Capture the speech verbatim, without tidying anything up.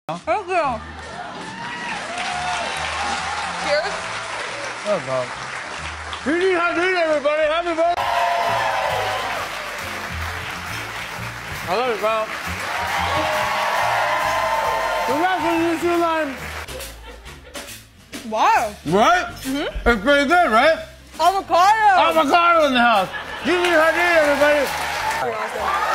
Thank you. Cheers. Oh, God. Gigi Hadid, everybody. Happy birthday. I love it, bro. Congrats on your shoe line. Wow. Right? Mm-hmm. It's pretty good, right? Avocado. Avocado in the house. Gigi Hadid, everybody.